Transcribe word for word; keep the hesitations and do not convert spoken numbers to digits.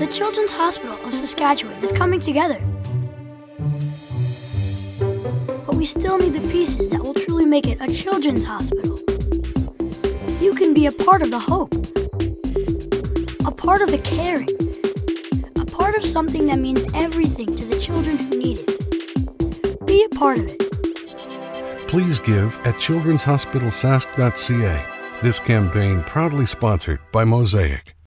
The Children's Hospital of Saskatchewan is coming together. But we still need the pieces that will truly make it a children's hospital. You can be a part of the hope, a part of the caring, a part of something that means everything to the children who need it. Be a part of it. Please give at children's hospital sask dot c a. This campaign proudly sponsored by Mosaic.